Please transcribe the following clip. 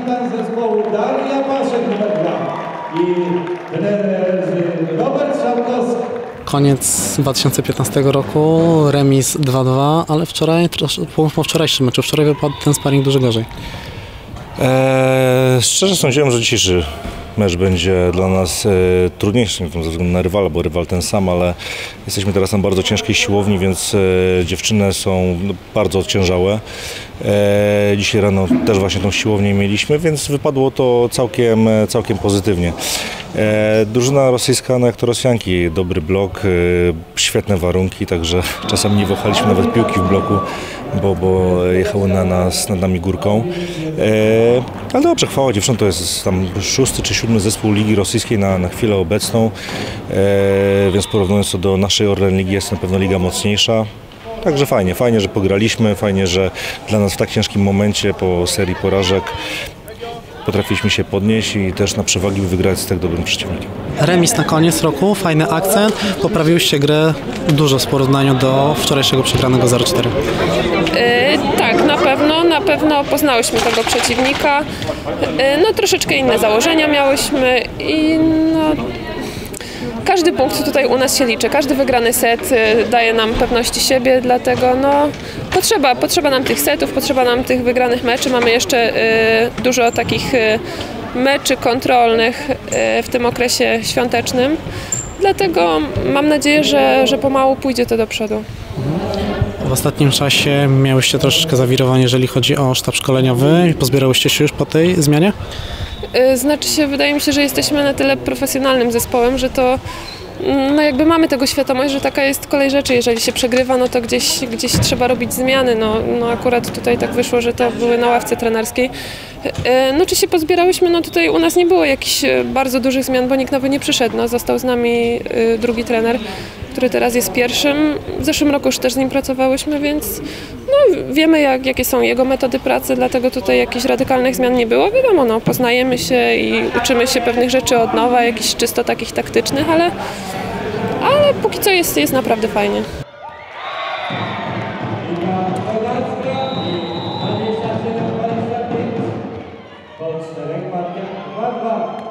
kapitan zespołu Daria Paszek numer 2 i trener Robert Szałkowski. Koniec 2015 roku, remis 2-2, ale wczoraj, po wczorajszym meczu, wczoraj wypadł ten sparring dużo gorzej. Szczerze sądziłem, że dzisiejszy mecz będzie dla nas trudniejszy ze względu na rywala, bo rywal ten sam, ale jesteśmy teraz na bardzo ciężkiej siłowni, więc dziewczyny są bardzo odciężałe. Dzisiaj rano też właśnie tą siłownię mieliśmy, więc wypadło to całkiem pozytywnie. Drużyna rosyjska, no jak to Rosjanki, dobry blok, świetne warunki, także czasem nie wąchaliśmy nawet piłki w bloku, bo jechały nad nami górką. Ale dobrze, chwała dziewczyn, to jest tam 6. czy 7. zespół Ligi Rosyjskiej na chwilę obecną, więc porównując to do naszej Orlen Ligi jest na pewno liga mocniejsza. Także fajnie, że pograliśmy, fajnie, że dla nas w tak ciężkim momencie po serii porażek potrafiliśmy się podnieść i też na przewagi wygrać z tak dobrym przeciwnikiem. Remis na koniec roku, fajny akcent, poprawiłyście grę dużo w porównaniu do wczorajszego przegranego 0-4. Tak, na pewno poznałyśmy tego przeciwnika, no troszeczkę inne założenia miałyśmy i no, każdy punkt tutaj u nas się liczy, każdy wygrany set daje nam pewności siebie, dlatego no, potrzeba nam tych setów, potrzeba nam tych wygranych meczy. Mamy jeszcze dużo takich meczy kontrolnych w tym okresie świątecznym, dlatego mam nadzieję, że pomału pójdzie to do przodu. W ostatnim czasie miałyście troszeczkę zawirowanie, jeżeli chodzi o sztab szkoleniowy. Pozbierałyście się już po tej zmianie? Znaczy się, wydaje mi się, że jesteśmy na tyle profesjonalnym zespołem, że to no jakby mamy tego świadomość, że taka jest kolej rzeczy. Jeżeli się przegrywa, no to gdzieś trzeba robić zmiany. No akurat tutaj tak wyszło, że to były na ławce trenerskiej. No czy się pozbierałyśmy? No tutaj u nas nie było jakichś bardzo dużych zmian, bo nikt nowy nie przyszedł. No, został z nami drugi trener, który teraz jest pierwszym. W zeszłym roku już też z nim pracowałyśmy, więc no, wiemy jakie są jego metody pracy, dlatego tutaj jakichś radykalnych zmian nie było. Wiadomo, no, poznajemy się i uczymy się pewnych rzeczy od nowa, jakichś czysto takich taktycznych, ale póki co jest naprawdę fajnie. Po 4 partiach 2-2.